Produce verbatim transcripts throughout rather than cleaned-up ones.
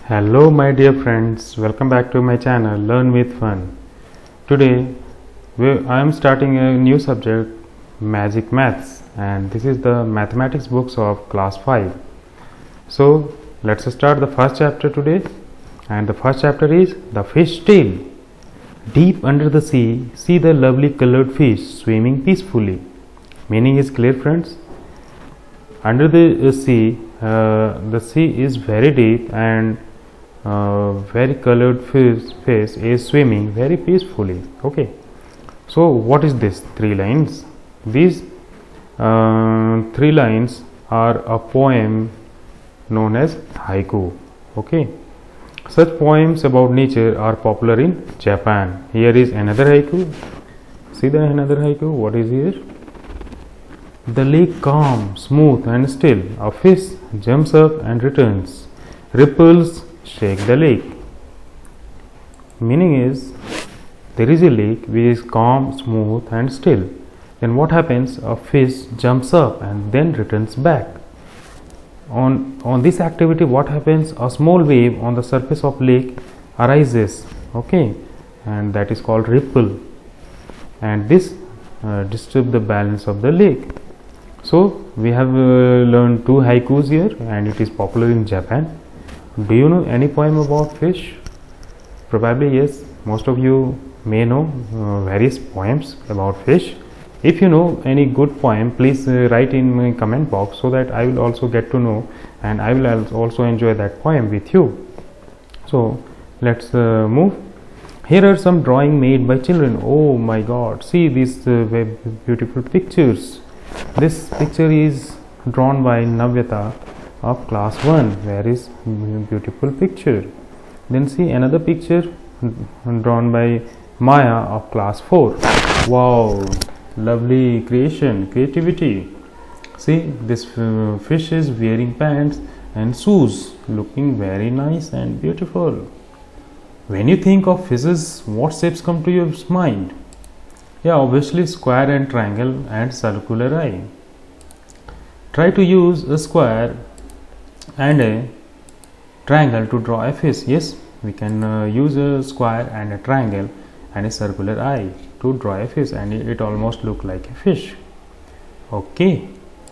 Hello my dear friends, welcome back to my channel Learn with Fun. Today I am starting a new subject, Magic Maths, and this is the mathematics books of class five. So let's start the first chapter today, and the first chapter is The Fish Tale. Deep under the sea, see the lovely colored fish swimming peacefully. Meaning is clear, friends. Under the sea, uh, the sea is very deep and uh, very colored fish, fish is swimming very peacefully. Okay, so what is this three lines? These uh, three lines are a poem known as haiku. Okay, such poems about nature are popular in Japan. Here is another haiku. See the another haiku. What is here? The lake calm, smooth and still. A fish jumps up and returns. Ripples shake the lake. Meaning is, there is a lake which is calm, smooth and still. Then what happens? A fish jumps up and then returns back. On, on this activity, what happens? A small wave on the surface of lake arises. Okay, and that is called ripple. And this uh, disturbs the balance of the lake. So we have uh, learned two haikus here, and it is popular in Japan. Do you know any poem about fish? Probably yes, most of you may know uh, various poems about fish. If you know any good poem, please uh, write in my comment box so that I will also get to know, and I will also enjoy that poem with you. So let's uh, move. Here are some drawing made by children. Oh my god, see these uh, very beautiful pictures. This picture is drawn by Navyata of class one. Where is beautiful picture? Then see another picture drawn by Maya of class four. Wow, lovely creation, creativity. See, this uh, fish is wearing pants and shoes, looking very nice and beautiful. When you think of fishes, what shapes come to your mind? Yeah, obviously square and triangle and circular eye. Try to use a square and a triangle to draw a fish. Yes, we can uh, use a square and a triangle and a circular eye to draw a fish, and it, it almost look like a fish. Okay,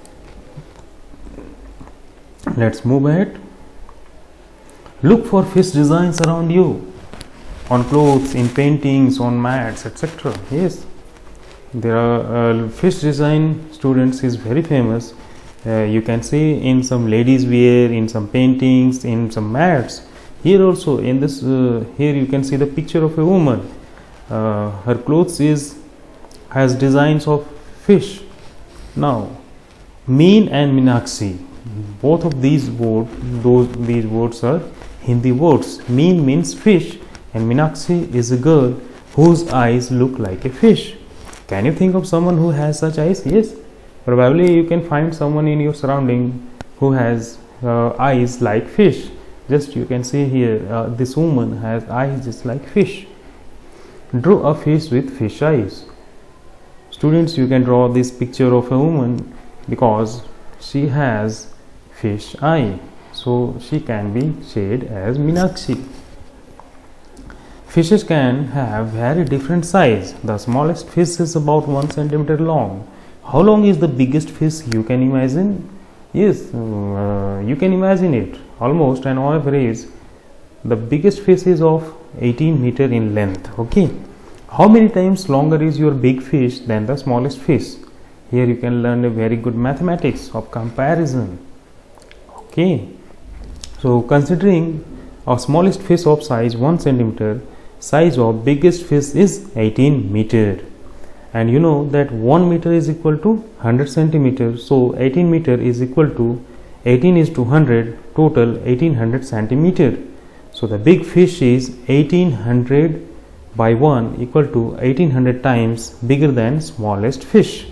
let's move ahead. Look for fish designs around you, on clothes, in paintings, on mats, et cetera. Yes, there are uh, fish design students is very famous. Uh, you can see in some ladies wear, in some paintings, in some mats. Here also in this uh, here you can see the picture of a woman. Uh, her clothes is has designs of fish. Now Meen and Meenakshi, both of these words, those these words are Hindi words. Meen means fish and Meenakshi is a girl whose eyes look like a fish. Can you think of someone who has such eyes? Yes, probably you can find someone in your surrounding who has uh, eyes like fish. Just you can see here, uh, this woman has eyes just like fish. Draw a fish with fish eyes. Students, you can draw this picture of a woman because she has fish eye, so she can be shaded as Meenakshi. Fishes can have very different size. The smallest fish is about one centimeter long. How long is the biggest fish you can imagine? Yes, uh, you can imagine it. Almost an average, the biggest fish is of eighteen meter in length. Okay, how many times longer is your big fish than the smallest fish? Here you can learn a very good mathematics of comparison. Okay, so considering our smallest fish of size one centimeter, size of biggest fish is eighteen meter, and you know that one meter is equal to one hundred centimeters. So eighteen meter is equal to eighteen is to one hundred, total eighteen hundred centimeter. So the big fish is eighteen hundred by one equal to eighteen hundred times bigger than smallest fish.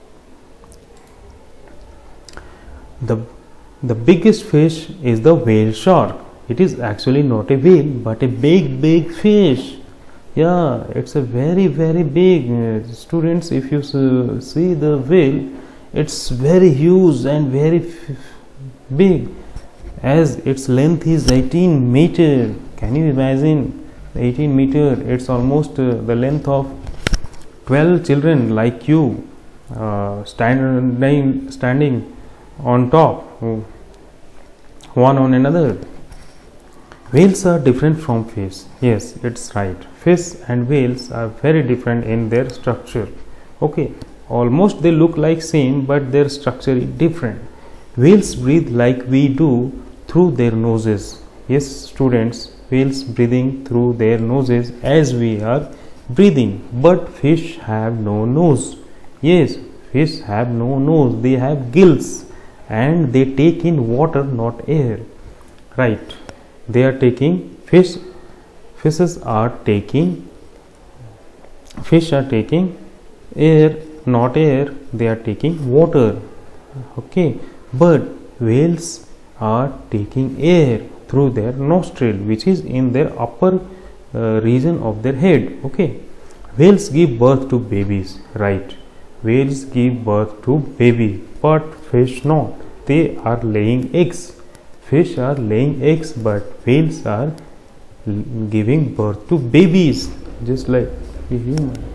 The the biggest fish is the whale shark. It is actually not a whale but a big big fish. Yeah, it's a very very big. Uh, students, if you uh, see the whale, it's very huge and very f big. as its length is eighteen meter. Can you imagine eighteen meter? It's almost uh, the length of twelve children like you uh, standing standing on top, one on another. Whales are different from fish. Yes, it's right. Fish and whales are very different in their structure. Okay, almost they look like same, but their structure is different. Whales breathe like we do through their noses. Yes, students, whales breathing through their noses as we are breathing, but fish have no nose. Yes, fish have no nose. They have gills and they take in water, not air. Right. They are taking fish fishes are taking fish are taking air, not air. They are taking water. Okay, but whales are taking air through their nostril, which is in their upper uh, region of their head. Okay, whales give birth to babies. Right, whales give birth to baby, but fish not. They are laying eggs. Fish are laying eggs, but whales are giving birth to babies, just like a human.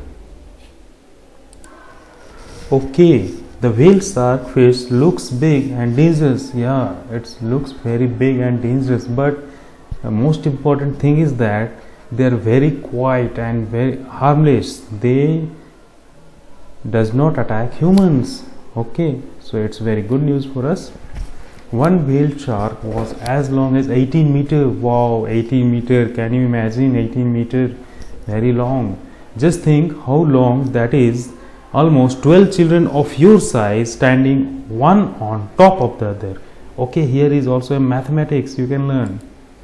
Okay, the whale shark fish looks big and dangerous. Yeah, it looks very big and dangerous, but the most important thing is that they are very quiet and very harmless. They does not attack humans. Okay, so it's very good news for us. One whale shark was as long as eighteen meter. Wow, eighteen meter. Can you imagine eighteen meter? Very long. Just think how long that is. Almost twelve children of your size standing one on top of the other. Okay, here is also a mathematics you can learn.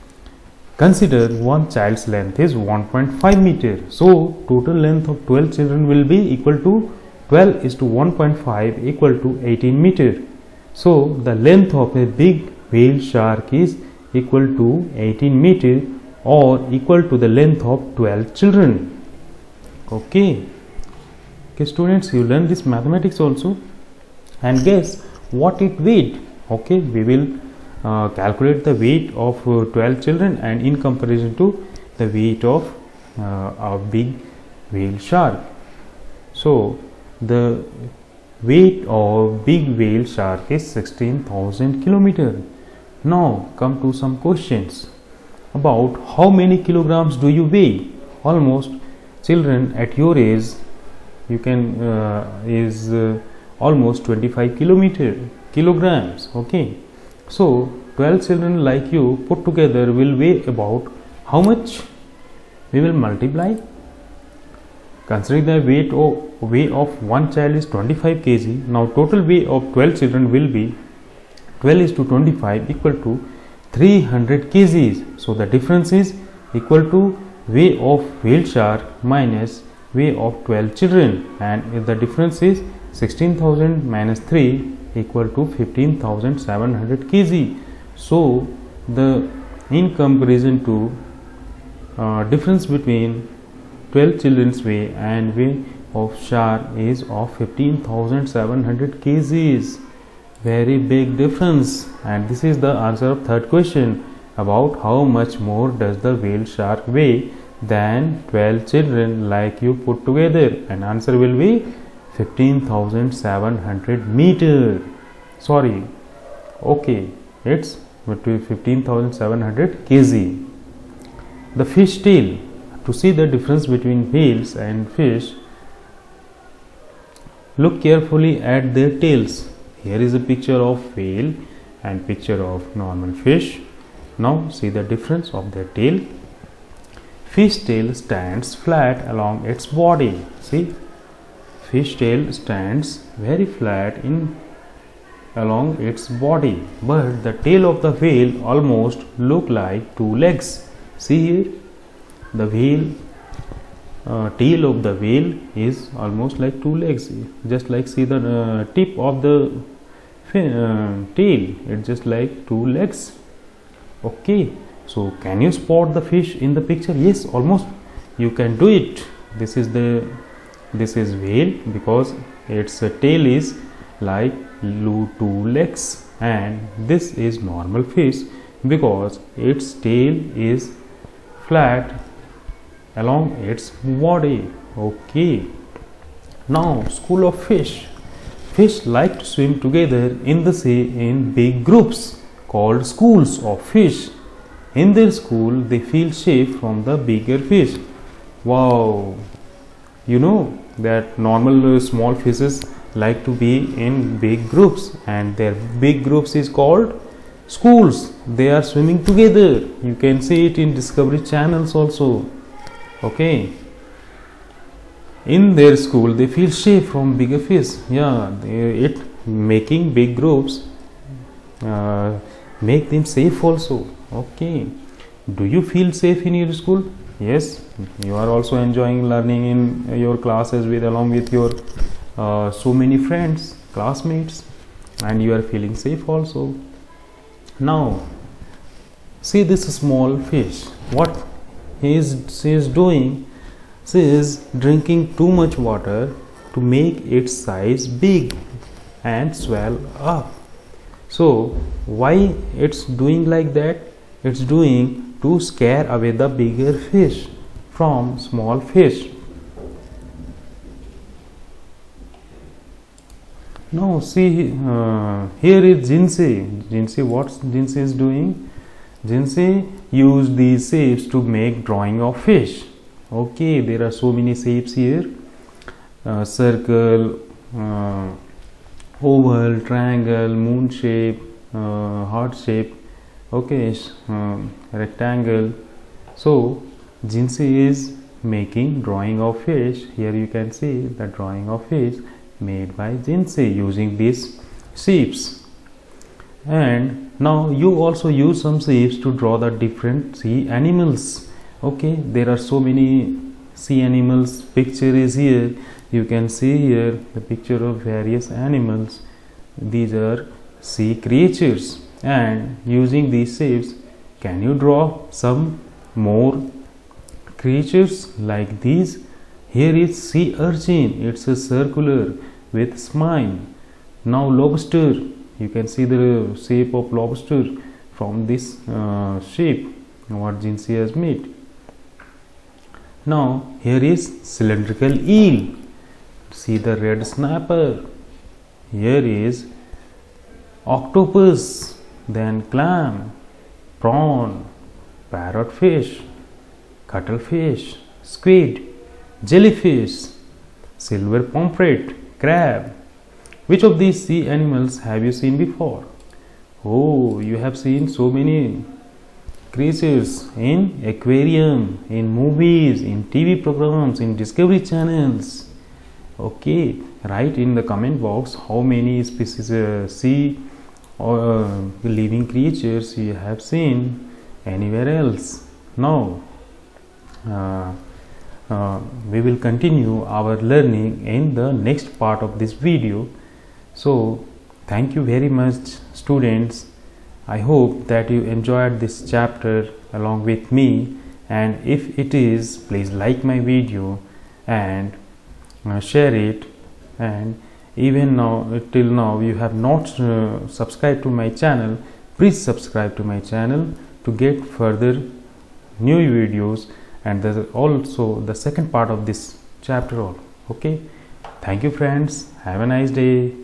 Consider one child's length is one point five meter. So total length of twelve children will be equal to twelve is to one point five equal to eighteen meter. So the length of a big whale shark is equal to eighteen meter or equal to the length of twelve children. Okay. Okay, students, you learn this mathematics also, and guess what it weighed. Okay, we will uh, calculate the weight of uh, twelve children and in comparison to the weight of uh, a big whale shark. So the weight of big whale shark is sixteen thousand kilometer. Now come to some questions about how many kilograms do you weigh. Almost children at your age you can uh, is uh, almost twenty-five kilometer kilograms. Okay, so twelve children like you put together will weigh about how much? We will multiply. Considering the weight of weight of one child is twenty-five kilograms, now total weight of twelve children will be twelve is to twenty-five equal to three hundred kilograms. So the difference is equal to weight of whale shark minus weight of twelve children, and if the difference is sixteen thousand minus three equal to fifteen thousand seven hundred kilograms. So the in comparison to uh, difference between twelve children's weight and weight of shark is of fifteen thousand seven hundred kilograms. Very big difference, and this is the answer of third question about how much more does the whale shark weigh than twelve children like you put together, and answer will be fifteen thousand seven hundred meter. Sorry, okay, it's between fifteen thousand seven hundred kilograms. The fish tail. To see the difference between whales and fish, look carefully at their tails. Here is a picture of whale and picture of normal fish. Now see the difference of their tail. Fish tail stands flat along its body. See, fish tail stands very flat in along its body, but the tail of the whale almost look like two legs. See here, the whale uh, tail of the whale is almost like two legs. Just like see the uh, tip of the uh, tail, it's just like two legs. Okay, so can you spot the fish in the picture? Yes, almost you can do it. This is the this is whale because its uh, tail is like two legs, and this is normal fish because its tail is flat along its body. Okay. Now, school of fish. Fish like to swim together in the sea in big groups called schools of fish. In their school, they feel safe from the bigger fish. Wow! You know that normal uh, small fishes like to be in big groups, and their big groups is called schools. They are swimming together. You can see it in Discovery channels also. Okay. In their school, they feel safe from bigger fish. Yeah, they, it making big groups uh, make them safe also. Okay. Do you feel safe in your school? Yes, you are also enjoying learning in your classes with along with your uh, so many friends, classmates, and you are feeling safe also. Now, see this small fish. What he is she is doing? She is drinking too much water to make its size big and swell up. So why it's doing like that? It's doing to scare away the bigger fish from small fish. Now see, uh, here is Jinsei. Jinsei, what Jinsei is doing? Jinsei use these shapes to make drawing of fish. Okay, there are so many shapes here. Uh, circle, uh, oval, triangle, moon shape, uh, heart shape. Okay, um, rectangle. So Jinsei is making drawing of fish. Here you can see the drawing of fish made by Jinsei using these shapes. And now you also use some shapes to draw the different sea animals. Okay, there are so many sea animals. Picture is here. You can see here the picture of various animals. These are sea creatures, and using these shapes, can you draw some more creatures like these? Here is sea urchin. It's a circular with spine. Now lobster. You can see the shape of lobster from this uh, shape what Jinsei has made. Now here is cylindrical eel. See the red snapper. Here is octopus, then clam, prawn, parrotfish, cuttlefish, squid, jellyfish, silver pomfret, crab. Which of these sea animals have you seen before? Oh, you have seen so many creatures in aquarium, in movies, in T V programs, in Discovery channels. Okay, write in the comment box how many species uh, sea or uh, living creatures you have seen anywhere else. Now uh, uh, we will continue our learning in the next part of this video. So thank you very much, students. I hope that you enjoyed this chapter along with me, and if it is, please like my video and uh, share it. And even now, till now you have not uh, subscribed to my channel, please subscribe to my channel to get further new videos, and there's also the second part of this chapter. Okay, thank you friends, have a nice day.